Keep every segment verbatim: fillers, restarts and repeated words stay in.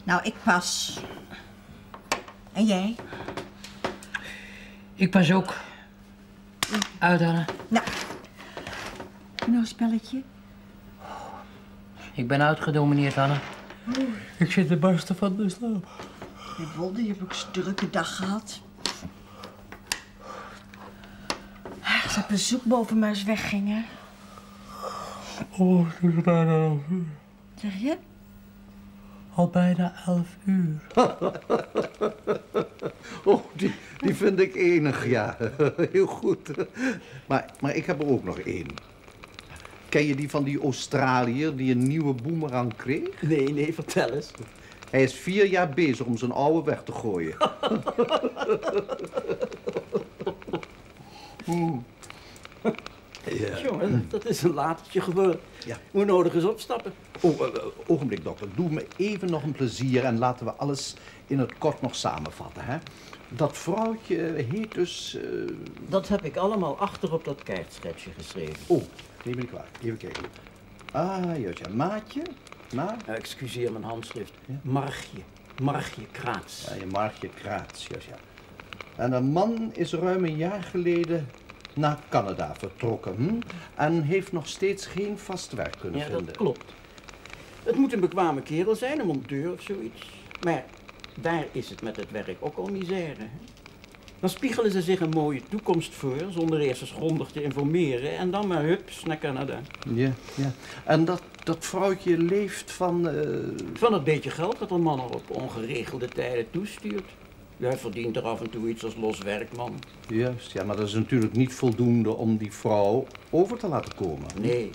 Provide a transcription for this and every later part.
Nou, ik pas. En jij? Ik pas ook. Uit, Anne. Nou, nou een spelletje. Ik ben uitgedomineerd, Anne. Ik zit de barsten van de slaap. Geen wonder, je hebt ook een drukke dag gehad. Als het bezoek boven maar eens wegging, hè? Oh, het is bijna elf uur. Zeg je? Al bijna elf uur. Oh, die, die vind ik enig, ja. Heel goed. Maar, maar ik heb er ook nog één. Ken je die van die Australiër die een nieuwe boemerang kreeg? Nee, nee, vertel eens. Hij is vier jaar bezig om zijn oude weg te gooien. Ja. Jongen, dat is een latertje gewoon. Ja. Moet nodig eens opstappen. Oh, uh, ogenblik, dokter. Doe me even nog een plezier en laten we alles in het kort nog samenvatten, hè? Dat vrouwtje heet dus... Uh... Dat heb ik allemaal achter op dat kaartschetsje geschreven. Oh, neem me niet kwalijk. Even kijken. Ah, juist, ja. Maatje? Maar? Uh, excuseer mijn handschrift. Ja? Margje. Margje Kraats. Ja, je Margje Kraats, juist, ja. En een man is ruim een jaar geleden naar Canada vertrokken, hm? En heeft nog steeds geen vast werk kunnen ja, vinden. Ja, dat klopt. Het moet een bekwame kerel zijn, een monteur of zoiets. Maar daar is het met het werk ook al misère. Hè? Dan spiegelen ze zich een mooie toekomst voor, zonder eerst eens grondig te informeren. En dan maar hups naar Canada. Ja, ja. En dat, dat vrouwtje leeft van... Uh... Van het beetje geld dat een man er op ongeregelde tijden toestuurt. Hij verdient er af en toe iets als los werkman. Juist, ja, maar dat is natuurlijk niet voldoende om die vrouw over te laten komen. Nee.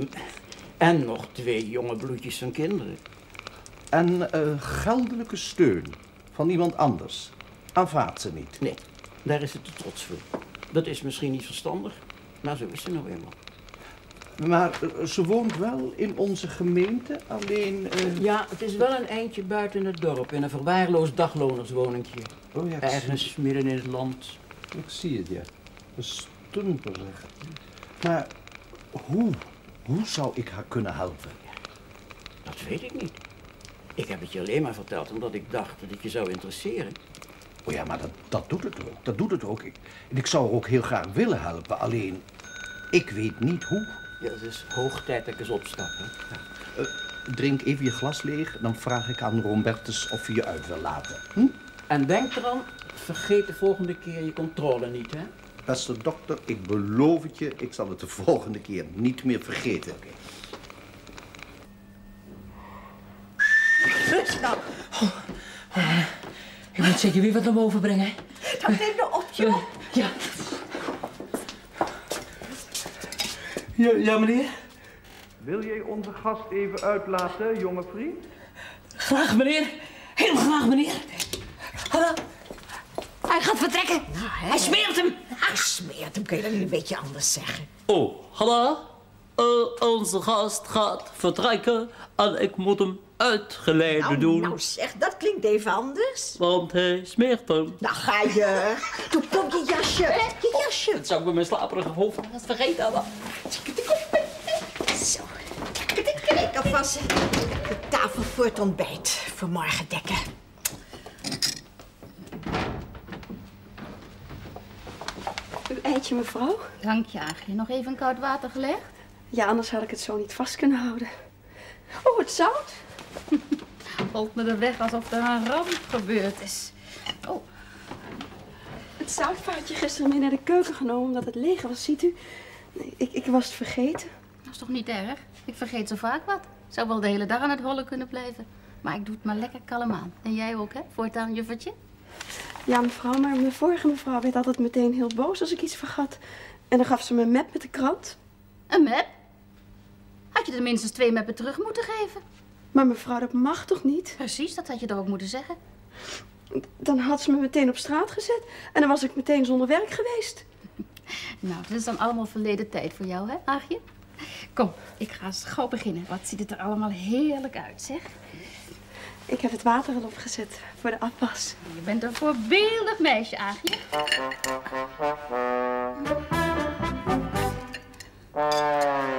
En nog twee jonge bloedjes van kinderen. En uh, geldelijke steun van iemand anders aanvaardt ze niet? Nee, daar is ze te trots voor. Dat is misschien niet verstandig, maar zo is ze nou eenmaal. Maar uh, ze woont wel in onze gemeente, alleen... Uh... Ja, het is wel een eindje buiten het dorp, in een verwaarloosd daglonerswoningje. Oh ja, ergens zie... midden in het land. Ik zie het, ja. Een stumper, zeg. Maar hoe, hoe zou ik haar kunnen helpen? Dat weet ik niet. Ik heb het je alleen maar verteld omdat ik dacht dat het je zou interesseren. Oh ja, maar dat, dat doet het ook. Dat doet het ook. Ik, en ik zou haar ook heel graag willen helpen, alleen ik weet niet hoe. Ja, het is hoog tijd dat ik eens opstap. Hè? Ja. Uh, drink even je glas leeg, dan vraag ik aan Rombertus of hij je uit wil laten. Hm? En denk eraan, vergeet de volgende keer je controle niet, hè? Beste dokter, ik beloof het je, ik zal het de volgende keer niet meer vergeten. Okay. Rust nou. Oh, oh, ik moet zeker weer wat naar boven brengen. Dat neem nou op, joh. Uh, ja. ja. Ja, meneer? Wil jij onze gast even uitlaten, jonge vriend? Graag, meneer. Heel graag, meneer. Hallo. Hij gaat vertrekken. Nou, hij smeert hem. Hij smeert hem, kun je dat niet een beetje anders zeggen? Oh, hallo. Uh, onze gast gaat vertrekken en ik moet hem uitgeleide nou, doen. Nou zeg, dat klinkt even anders. Want hij smeert hem. Nou ga je. Doe kom je jasje. Je jasje. Dat zou ik bij mijn slaperige hoofd haast vergeten hebben. Zo. Ik alvast de tafel voor het ontbijt voor morgen dekken. Uw eitje, mevrouw? Dank je, Aagje. Nog even in koud water gelegd? Ja, anders had ik het zo niet vast kunnen houden. Oh, het zout. Rolt me de weg alsof er een ramp gebeurd is. Oh. Het zoutvaartje gisteren mee naar de keuken genomen omdat het leeg was, ziet u. Ik, ik was het vergeten. Dat is toch niet erg? Ik vergeet zo vaak wat. Zou wel de hele dag aan het rollen kunnen blijven. Maar ik doe het maar lekker kalm aan. En jij ook, hè? Voortaan, juffertje? Ja, mevrouw, maar mijn vorige mevrouw werd altijd meteen heel boos als ik iets vergat. En dan gaf ze me een mep met de krant. Een mep? Had je er minstens twee meppen terug moeten geven? Maar mevrouw, dat mag toch niet? Precies, dat had je er ook moeten zeggen. Dan had ze me meteen op straat gezet. En dan was ik meteen zonder werk geweest. Nou, dat is dan allemaal verleden tijd voor jou, hè, Aagje? Kom, ik ga eens gauw beginnen. Wat ziet het er allemaal heerlijk uit, zeg. Ik heb het water al opgezet voor de afwas. Je bent een voorbeeldig meisje, Aagje.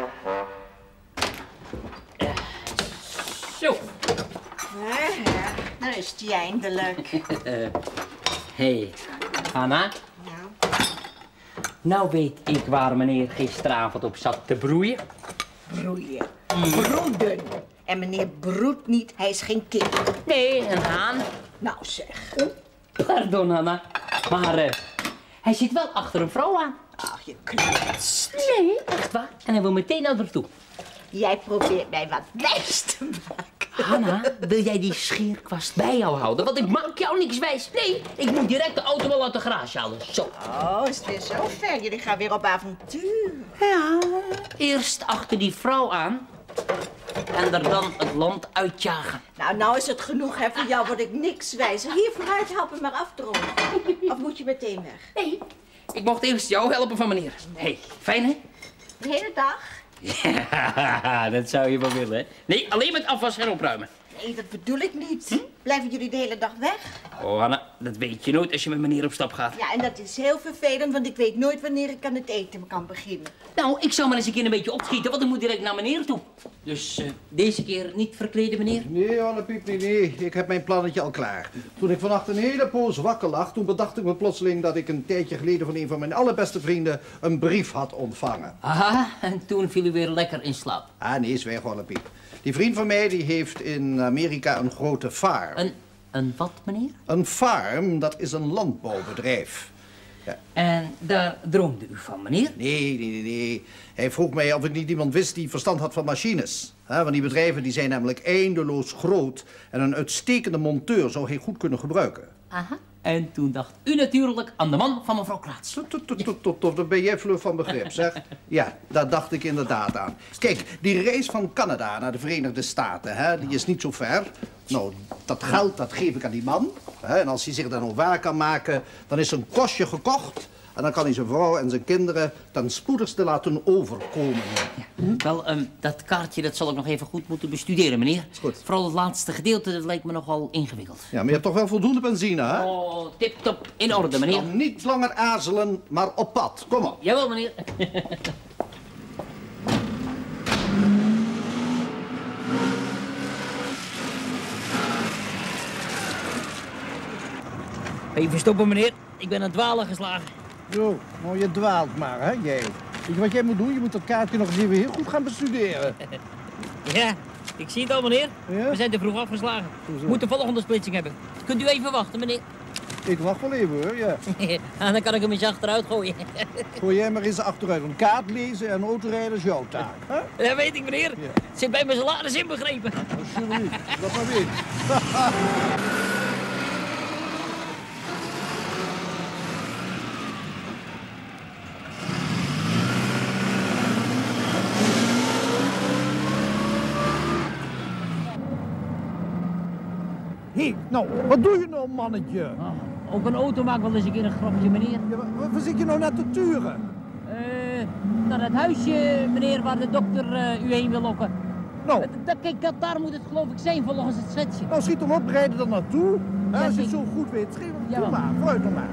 Zo. Ja, ja. is die eindelijk. Hé, hey, Hanna. Nou, Nou weet ik waar meneer gisteravond op zat te broeien. broeien. Broeden. En meneer broedt niet, hij is geen kind. Nee, een haan. Nou zeg. Pardon, Hanna. Maar uh, hij zit wel achter een vrouw aan. Ach, je klutst. Nee, echt waar. En hij wil meteen naar haar toe. Jij probeert mij wat wijs te maken. Hanna, wil jij die scheerkwast bij jou houden? Want ik maak jou niks wijs. Nee, ik moet direct de auto wel uit de garage halen. Zo. Oh, is het weer zo ver? Jullie gaan weer op avontuur. Ja, eerst achter die vrouw aan. En er dan het land uitjagen. Nou, nou is het genoeg, hè. Voor jou word ik niks wijzer. Hier, vooruit, help me maar afdrogen. Of moet je meteen weg? Nee, ik mocht eerst jou helpen van meneer. Hé, hey, fijn hè? De hele dag? Ja, dat zou je wel willen, hè? Nee, alleen met afwas en opruimen. Nee, dat bedoel ik niet. Hm? Blijven jullie de hele dag weg? Oh, Hanna, dat weet je nooit als je met meneer op stap gaat. Ja, en dat is heel vervelend, want ik weet nooit wanneer ik aan het eten kan beginnen. Nou, ik zou maar eens een keer een beetje opschieten, want ik moet direct naar meneer toe. Dus uh, deze keer niet verkleden, meneer? Nee, Anne Piep, nee, nee. Ik heb mijn plannetje al klaar. Toen ik vannacht een hele poos wakker lag, toen bedacht ik me plotseling dat ik een tijdje geleden van een van mijn allerbeste vrienden een brief had ontvangen. Aha, en toen viel u weer lekker in slaap. Ah, nee, zwijg, Anne Piep. Die vriend van mij die heeft in Amerika een grote farm. Een, een wat, meneer? Een farm, dat is een landbouwbedrijf. Ja. En daar droomde u van, meneer? Nee, nee, nee, nee. Hij vroeg mij of ik niet iemand wist die verstand had van machines. He, want die bedrijven die zijn namelijk eindeloos groot. En een uitstekende monteur zou hij goed kunnen gebruiken. Aha. En toen dacht u natuurlijk aan de man van mevrouw Kraats. Tot, tot, tot, tot, tot, daar ben jij vlug van begrip, zeg. Ja, daar dacht ik inderdaad aan. Kijk, die reis van Canada naar de Verenigde Staten, hè, die is niet zo ver. Nou, dat geld, dat geef ik aan die man. Hè, en als hij zich daar nog waar kan maken, dan is zijn kostje gekocht. En dan kan hij zijn vrouw en zijn kinderen ten spoedigste laten overkomen. Ja. Wel, um, dat kaartje dat zal ik nog even goed moeten bestuderen, meneer. Is goed. Vooral het laatste gedeelte, dat lijkt me nogal ingewikkeld. Ja, maar je hebt toch wel voldoende benzine, hè? Oh, tip-top, in orde, meneer. Dan niet langer aarzelen, maar op pad. Kom op. Jawel, meneer. Even stoppen, meneer. Ik ben aan het dwalen geslagen. Zo, nou je dwaalt maar, hè, jij. Weet je wat jij moet doen? Je moet dat kaartje nog eens even heel goed gaan bestuderen. Ja, ik zie het al, meneer. Ja? We zijn te vroeg afgeslagen. Hoezo? We moeten volgende splitsing hebben. Kunt u even wachten, meneer? Ik wacht wel even, hoor, ja. En dan kan ik hem eens achteruit gooien. Gooi jij maar eens achteruit. Een kaart lezen en autorijden is jouw taak, hè? Dat weet ik, meneer. Het zit bij mijn salaris inbegrepen. Alsjeblieft, dat maar weet. Hé, nou, wat doe je nou, mannetje? Oh, ook een auto maakt wel eens een keer een grapje, meneer. Ja, waar, waar zit je nou net te turen? Eh, naar het huisje, meneer, waar de dokter uh, u heen wil lokken. Nou, Dat, kijk, dat, daar moet het geloof ik zijn, volgens het schetsje. nou schiet hem op, rijd er dan naartoe. Ja, Als je ik- het zo goed weet, schreeuw hem Ja, toe wel. maar, vooruit dan maar.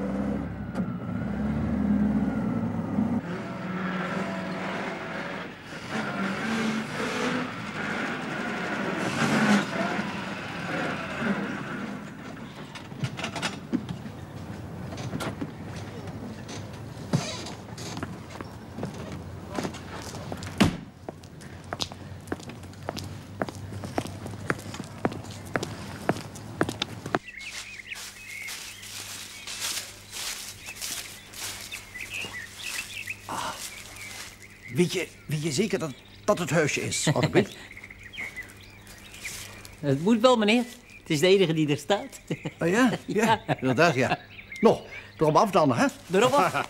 Weet je, weet je zeker dat dat het huisje is, Anne Piep? Het moet wel, meneer. Het is de enige die er staat. Oh ja? Ja, inderdaad, ja. Nog, erop af dan, hè? Erop af.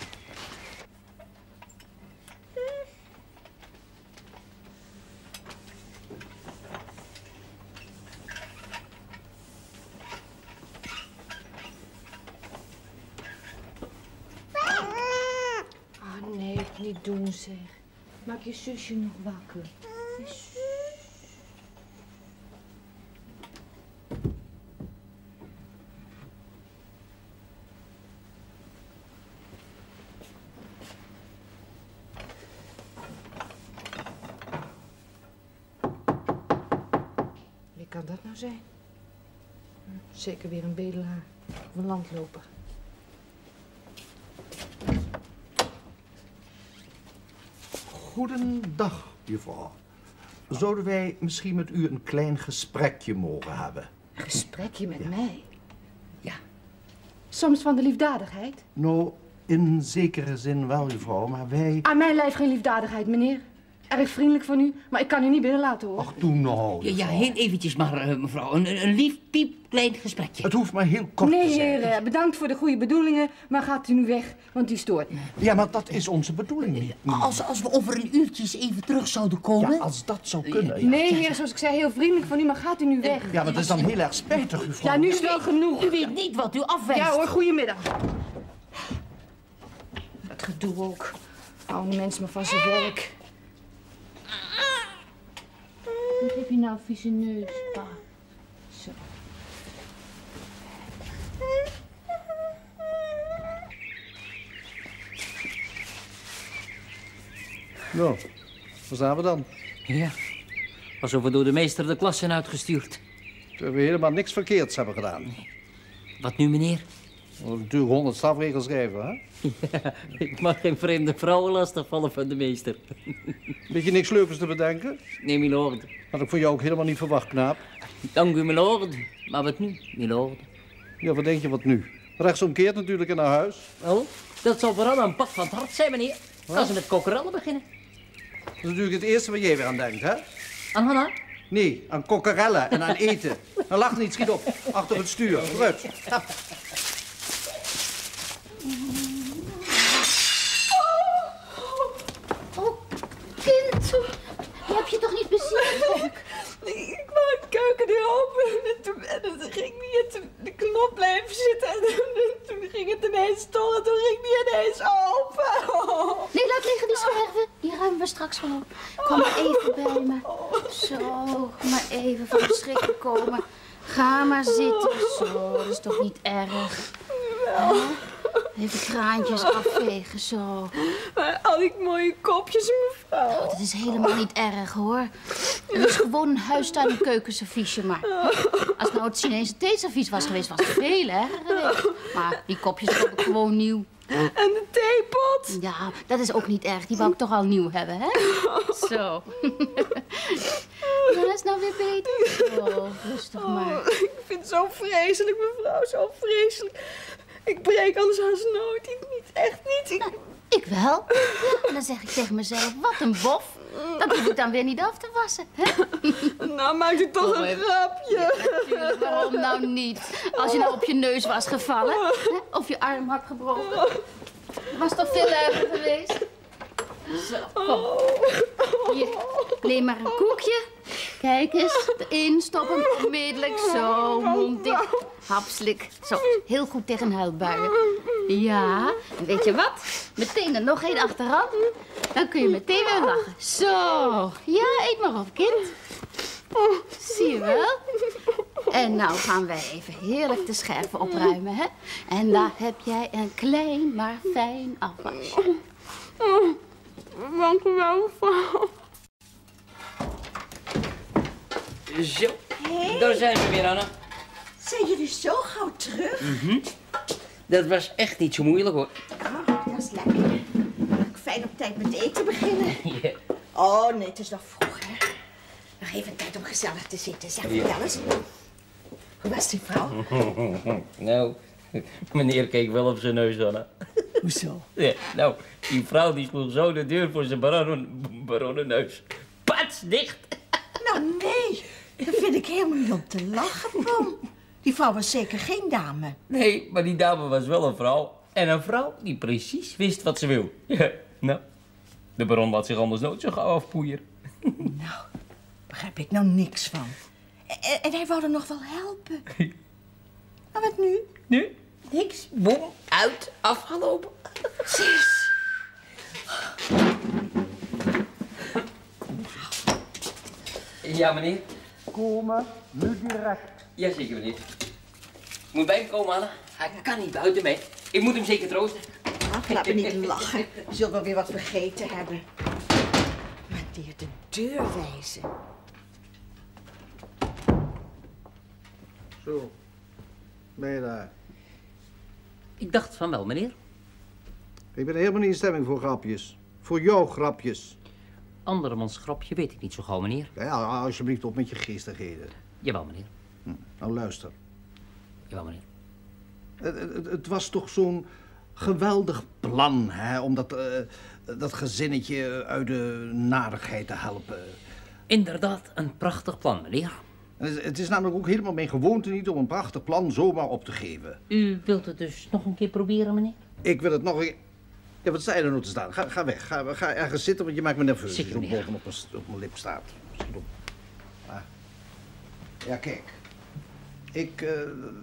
Oh nee, niet doen zeg. Maak je zusje nog wakker. Wie kan dat nou zijn? Zeker weer een bedelaar of een landloper. Goedendag, juffrouw. Zouden wij misschien met u een klein gesprekje mogen hebben? Een gesprekje met ja. mij? Ja. Soms van de liefdadigheid? Nou, in zekere zin wel, juffrouw, maar wij... Aan mijn lijf geen liefdadigheid, meneer. Erg vriendelijk van u, maar ik kan u niet binnenlaten, hoor. Ach, doe nou, Ja, ja, heel eventjes maar, uh, mevrouw. Een, een lief, piep, klein gesprekje. Het hoeft maar heel kort nee, te zijn. Nee, heer, bedankt voor de goede bedoelingen, maar gaat u nu weg, want u stoort me. Ja, maar dat is onze bedoeling niet. Als, als we over een uurtje eens even terug zouden komen... Ja, als dat zou kunnen, ja. Nee, heer, zoals ik zei, heel vriendelijk van u, maar gaat u nu weg. Ja, maar dat is dan heel erg spijtig, juffrouw. Ja, nu is het wel genoeg. U weet niet wat u afwijst. Ja hoor, goedemiddag. Dat gedoe ook. Houden die mensen maar van zijn werk. Wat heb je nou een vieze neus, pa? Zo. Nou, waar zijn we dan? Ja, alsof we door de meester de klas zijn uitgestuurd. Dat we helemaal niks verkeerds hebben gedaan. Wat nu, meneer? We moeten natuurlijk honderd strafregels schrijven, hè? Ja, ik mag geen vreemde vrouwen lastigvallen van de meester. Weet je niks leukers te bedenken? Nee, milord. Had ik voor jou ook helemaal niet verwacht, knaap. Dank u, milord. Maar wat nu, milord? Ja, wat denk je, wat nu? Rechtsomkeerd natuurlijk in haar huis. Wel, dat zal vooral een pak van het hart zijn, meneer. Wat? Als we met kokkerellen beginnen. Dat is natuurlijk het eerste waar jij weer aan denkt, hè? Aan Hanna? Nee, aan kokkerellen en aan eten. Nou, lach niet, schiet op. Achter het stuur, vooruit. Ja. Oh, kind. Je hebt je toch niet bezield? Ik wou de keukendeur open en toen, en toen ging niet en toen de knop bleef zitten en toen, toen ging het ineens door en toen ging die ineens open. Oh. Nee, laat liggen die scherven. Die ruimen we straks wel op. Kom maar even bij me. Zo, maar even van de schrik gekomen. Ga maar zitten. Zo, dat is toch niet erg. Hè? Even kraantjes afvegen, zo. Maar al die mooie kopjes, mevrouw. Oh, dat is helemaal niet erg, hoor. Het is gewoon een huistuin- en keukenserviesje, maar... Als nou het Chinese theeservies was geweest, was het veel erger geweest. Maar die kopjes koop ik gewoon nieuw. En de theepot? Ja, dat is ook niet erg. Die wou ik toch al nieuw hebben, hè? Zo. Ja, dat is nou weer beter. Zo, rustig maar. Oh, ik vind het zo vreselijk, mevrouw, zo vreselijk. Ik breek anders haast nooit. Ik niet, echt niet. Ik... Nou, ik wel. En dan zeg ik tegen mezelf, wat een bof. Dat hoef ik dan weer niet af te wassen. Hè? Nou, maakt u toch oh, een grapje. Ja, natuurlijk, waarom nou niet? Als je nou op je neus was gevallen, hè? Of je arm had gebroken. Dat was toch veel erger geweest? Zo, kom. Hier, neem maar een koekje. Kijk eens, erin stoppen, onmiddellijk. Zo, mond dicht. Hapslik. Zo, heel goed tegen huilbuien. Ja, en weet je wat? Meteen er nog één achteraan. Dan kun je meteen weer lachen. Zo, ja, eet maar op, kind. Zie je wel? En nou gaan wij even heerlijk de scherven opruimen, hè? En daar heb jij een klein, maar fijn afwasje. Dank u wel, mevrouw. Zo, hey. Daar zijn we weer, Anna. Zijn jullie zo gauw terug? Mm-hmm. Dat was echt niet zo moeilijk, hoor. Oh, dat is lekker. Fijn op tijd met eten beginnen. Yeah. Oh, nee, het is nog vroeg, hè. Nog even tijd om gezellig te zitten. Zeg, vertel yeah. eens. Hoe was die vrouw? Nou, meneer keek wel op zijn neus, Anna. Hoezo? Ja, nou, die vrouw die sloeg zo de deur voor zijn baronnen, baronnenneus. Pats, dicht! Nou, nee. Dat vind ik helemaal niet om te lachen, Pom. Die vrouw was zeker geen dame. Nee, maar die dame was wel een vrouw. En een vrouw die precies wist wat ze wil. Ja, nou, de baron laat zich anders nooit zo gauw afpoeieren. Nou, begrijp ik nou niks van. En, en hij wou er nog wel helpen. Maar wat nu? Nu? Niks. Boem, uit, afgelopen. Sis. Ja, meneer. Komen, nu direct. Jazeker, meneer. Moet bij hem komen, Anna. Hij kan niet buiten mij. Ik moet hem zeker troosten. Ach, laat me niet lachen. Je zult wel weer wat vergeten hebben. Maar die de deur wijzen. Zo, Ben je daar? Ik dacht van wel, meneer. Ik ben helemaal niet in stemming voor grapjes. Voor jouw grapjes. Andermans grapje weet ik niet zo gauw, meneer. Ja, alsjeblieft op met je geestigheden. Jawel, meneer. Hm, nou, luister. Jawel, meneer. Het, het, het was toch zo'n geweldig plan, hè, om dat, uh, dat gezinnetje uit de narigheid te helpen. Inderdaad, een prachtig plan, meneer. Het, het is namelijk ook helemaal mijn gewoonte niet om een prachtig plan zomaar op te geven. U wilt het dus nog een keer proberen, meneer? Ik wil het nog een... Ja, wat sta je er nou te staan? Ga, ga weg. Ga, ga ergens zitten, want je maakt me nerveus. Zit, Als je zo meneer. bovenop mijn, op mijn lip staat. Schiet op. Ah. Ja, kijk. Ik... Uh,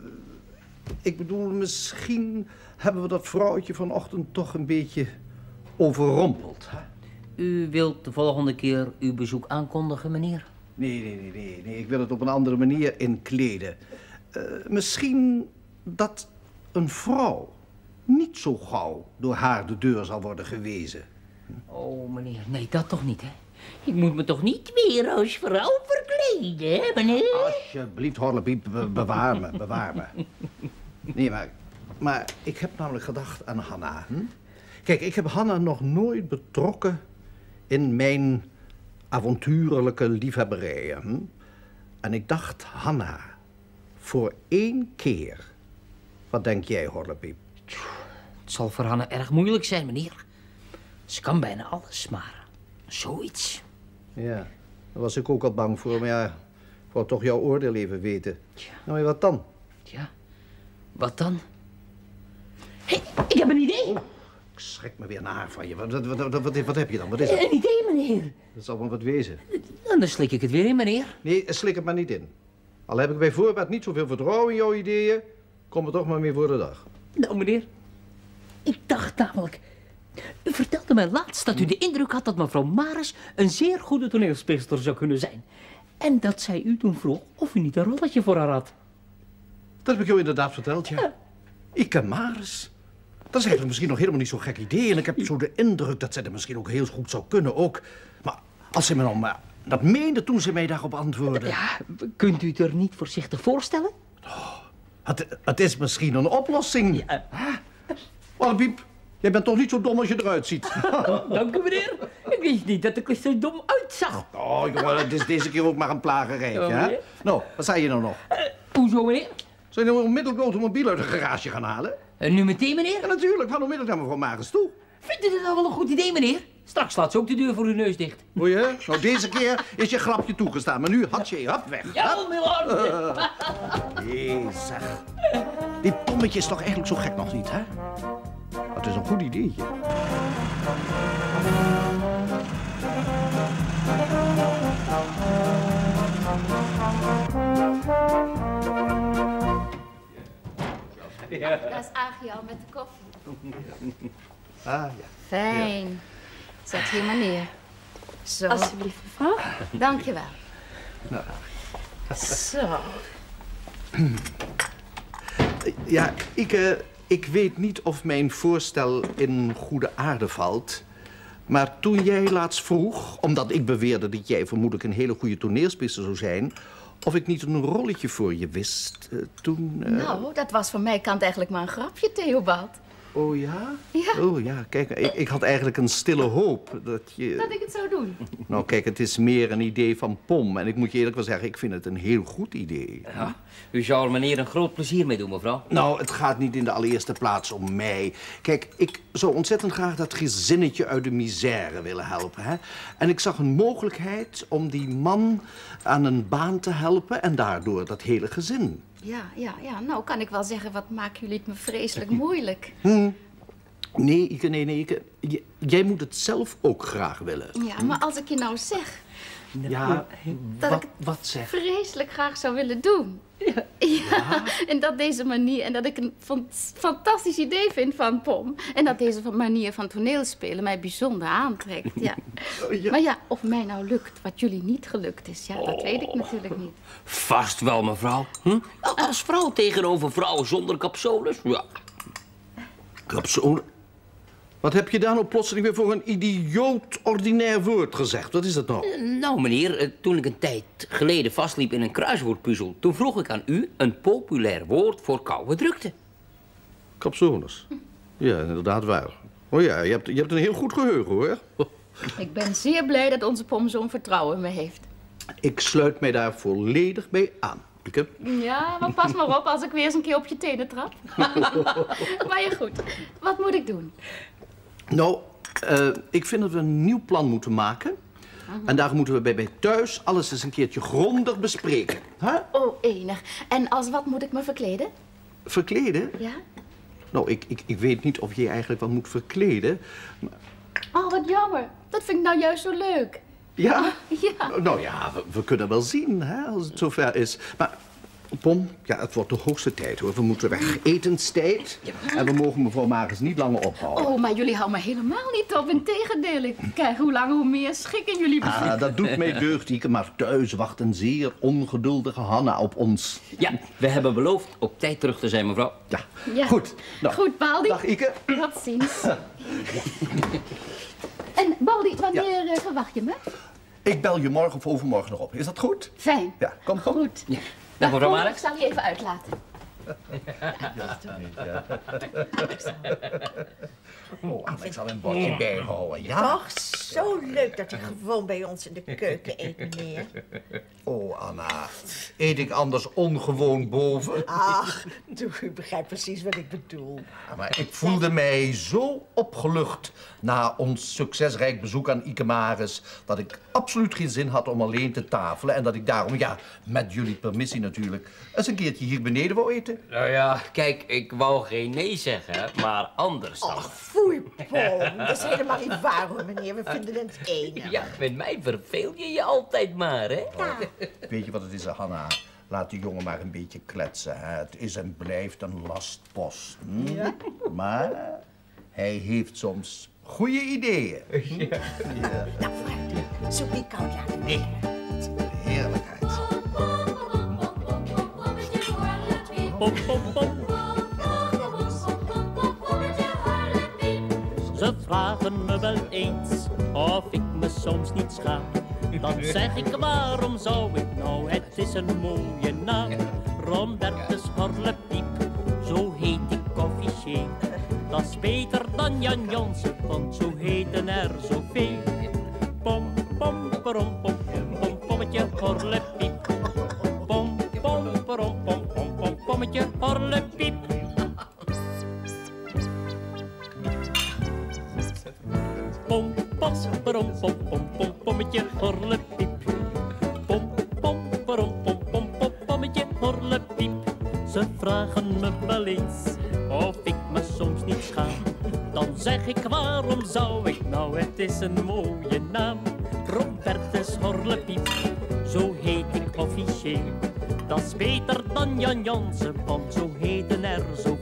ik bedoel, misschien hebben we dat vrouwtje vanochtend toch een beetje overrompeld. Hè? U wilt de volgende keer uw bezoek aankondigen, meneer? Nee, nee, nee, nee, nee. Ik wil het op een andere manier inkleden. Uh, misschien dat een vrouw niet zo gauw door haar de deur zal worden gewezen. Oh, meneer, nee, dat toch niet, hè? Ik moet me toch niet weer als vrouw verkleden, hè, meneer? Alsjeblieft, Horlepiep, be bewaar me, bewaar me. Nee, maar, maar ik heb namelijk gedacht aan Hanna. Hm? Kijk, ik heb Hanna nog nooit betrokken in mijn avontuurlijke liefhebberijen. Hm? En ik dacht, Hanna, voor één keer. Wat denk jij, Horlepiep? Het zal voor Hanna erg moeilijk zijn, meneer. Ze kan bijna alles, maar zoiets. Ja, daar was ik ook al bang voor, maar ja, ik wou toch jouw oordeel even weten. Tja. Nou, wat dan? Ja, wat dan? Hé, hey, ik heb een idee. Oh, ik schrik me weer naar van je. Wat, wat, wat, wat, wat, wat heb je dan? Wat is het? Een idee, meneer. Dat zal wel wat wezen. En dan slik ik het weer in, meneer. Nee, slik het maar niet in. Al heb ik bij voorbaat niet zoveel vertrouwen in jouw ideeën, kom er toch maar mee voor de dag. Nou, meneer, ik dacht namelijk... U vertelde mij laatst dat u de indruk had dat mevrouw Maris een zeer goede toneelspeelster zou kunnen zijn. En dat zij u toen vroeg of u niet een rolletje voor haar had. Dat heb ik jou inderdaad verteld, ja. Ik ken Maris. Dat is eigenlijk misschien nog helemaal niet zo'n gek idee. En ik heb zo de indruk dat zij dat misschien ook heel goed zou kunnen ook. Maar als ze me nou maar... Dat meende toen ze mij daarop antwoordde. Ja, kunt u het er niet voorzichtig voorstellen? Oh, het, het is misschien een oplossing. Ja. Horlepiep, jij bent toch niet zo dom als je eruit ziet? Dank u, meneer. Ik wist niet dat ik er zo dom uitzag. Oh, jongen, het is deze keer ook maar een plagerij, Oh, hè? meneer. Nou, wat zei je nou nog? Uh, hoezo, meneer? Zou je nou onmiddellijk de automobiel uit de garage gaan halen? En nu meteen, meneer? Ja, natuurlijk. Ga onmiddellijk naar mevrouw Maris toe. Vindt u dat nou wel een goed idee, meneer? Straks laat ze ook de deur voor uw neus dicht. Hoor je? Nou, deze keer is je grapje toegestaan. Maar nu had je, hop, weg. Ja, meneer. Hé, zeg. Dit pommetje is toch eigenlijk zo gek nog niet, hè? Het is een goed ideetje. Ja. Dat is Agie al met de koffie. Ah, ja. Fijn. Zet hier maar neer. Zo. Alsjeblieft, mevrouw. Dank je wel. Nou. Zo. Ja, ik, uh, ik weet niet of mijn voorstel in goede aarde valt. Maar toen jij laatst vroeg, omdat ik beweerde dat jij vermoedelijk een hele goede toneelspeelster zou zijn, of ik niet een rolletje voor je wist, uh, toen... Uh... Nou, dat was van mijn kant eigenlijk maar een grapje, Theobald. Oh ja? Ja. Oh ja, kijk, ik, ik had eigenlijk een stille hoop dat je... Dat ik het zou doen. Nou kijk, het is meer een idee van Pom. En ik moet je eerlijk wel zeggen, ik vind het een heel goed idee. Ja, u zou er meneer een groot plezier mee doen, mevrouw. Nou, het gaat niet in de allereerste plaats om mij. Kijk, ik zou ontzettend graag dat gezinnetje uit de misère willen helpen, hè. En ik zag een mogelijkheid om die man aan een baan te helpen en daardoor dat hele gezin. Ja, ja, ja. Nou kan ik wel zeggen, wat maken jullie het me vreselijk moeilijk. Hm. Nee, Ike, nee, nee, Ike. J jij moet het zelf ook graag willen. Ja, maar als ik je nou zeg Ja, dat wat, ik het wat zeg? vreselijk graag zou willen doen. Ja. Ja. En dat deze manier, en dat ik een fan- fantastisch idee vind van Pom. En dat deze manier van toneelspelen mij bijzonder aantrekt, ja. Ja. Maar ja, of mij nou lukt wat jullie niet gelukt is, ja, dat weet ik natuurlijk niet. Vast wel, mevrouw. Hm? Als vrouw tegenover vrouw zonder capsules, ja. Capsule? Wat heb je daar nou plotseling weer voor een idioot ordinair woord gezegd? Wat is dat nou? Uh, nou, meneer, uh, toen ik een tijd geleden vastliep in een kruiswoordpuzzel... toen vroeg ik aan u een populair woord voor koude drukte. Capsones. Ja, inderdaad waar. Oh ja, je hebt, je hebt een heel goed geheugen, hoor. Ik ben zeer blij dat onze pom zo'n vertrouwen in me heeft. Ik sluit mij daar volledig bij aan. Ike? Ja, maar pas maar op als ik weer eens een keer op je tenen trap. Maar ja, goed. Wat moet ik doen? Nou, uh, ik vind dat we een nieuw plan moeten maken. Uh-huh. En daar moeten we bij, bij thuis alles eens een keertje grondig bespreken. Huh? Oh, enig. En als wat moet ik me verkleden? Verkleden? Ja. Nou, ik, ik, ik weet niet of je je eigenlijk wel moet verkleden. Maar... Oh, wat jammer. Dat vind ik nou juist zo leuk. Ja? Ja. Nou ja, we, we kunnen wel zien, hè, als het zover is. Maar, Pom, ja, het wordt de hoogste tijd, hoor. We moeten weg. Etenstijd. Ja. En we mogen mevrouw Maris niet langer ophouden. Oh, maar jullie houden me helemaal niet op. Integendeel, ik krijg hoe langer hoe meer schik in jullie bezit. Ah, dat doet mij deugd, Ike. Maar thuis wacht een zeer ongeduldige Hanna op ons. Ja, we hebben beloofd op tijd terug te zijn, mevrouw. Ja, ja. Goed. Nou, goed, Baldi. Dag, Ike. Tot ziens. En Baldi, wanneer ja. uh, verwacht je me? Ik bel je morgen of overmorgen nog op. Is dat goed? Fijn. Ja, kom, kom. Goed. Ja. Dag, mevrouw Maris. Ik zal je even uitlaten. Oh, Anna, ik zal een bordje bijhouden, ja? Toch zo leuk dat je gewoon bij ons in de keuken eet, meneer. Oh, Anna. Eet ik anders ongewoon boven? Ach, u begrijpt precies wat ik bedoel. Ja, maar ik voelde mij zo opgelucht na ons succesrijk bezoek aan Ike Maris... dat ik absoluut geen zin had om alleen te tafelen... en dat ik daarom, ja, met jullie permissie natuurlijk... eens een keertje hier beneden wou eten. Nou ja, kijk, ik wou geen nee zeggen, maar anders dan. Och, foei, Pom. Dat is helemaal niet waar, hoor, meneer. We vinden het enig. Ja, met mij verveel je je altijd maar, hè? Ja. Weet je wat het is, Hanna? Laat die jongen maar een beetje kletsen. Hè? Het is en blijft een lastpost. Hm? Ja? Maar hij heeft soms goede ideeën. Ja. Ja. Nou, vooruit. Zoek niet koud laten. Nee, heerlijkheid. Pom, pom, pom. Ze vragen me wel eens of ik me soms niet schaam. Dan zeg ik, waarom zou ik nou, het is een mooie naam. Rombertus Horlepiep, zo heet ik officieel. Dat is beter dan Jan Jansen, want zo heten er zoveel. Pom, pom, pom, pom, pom, pommetje Horlepiep. Pom, pom, pom, pom, pom, pom, pommetje Horlepiep. Pom, pom, pom, pom, pom, pom, pommetje Horlepiep. Pom, pom, pom, pom, pom, pom, pommetje Horlepiep. Ze vragen me wel eens of ik me soms niet schaam. Dan zeg ik, waarom zou ik nou, het is een mooie naam. Rombertus Horlepiep, zo heet ik officieel. Dat is beter dan Jan Jansen, want zo heten er zo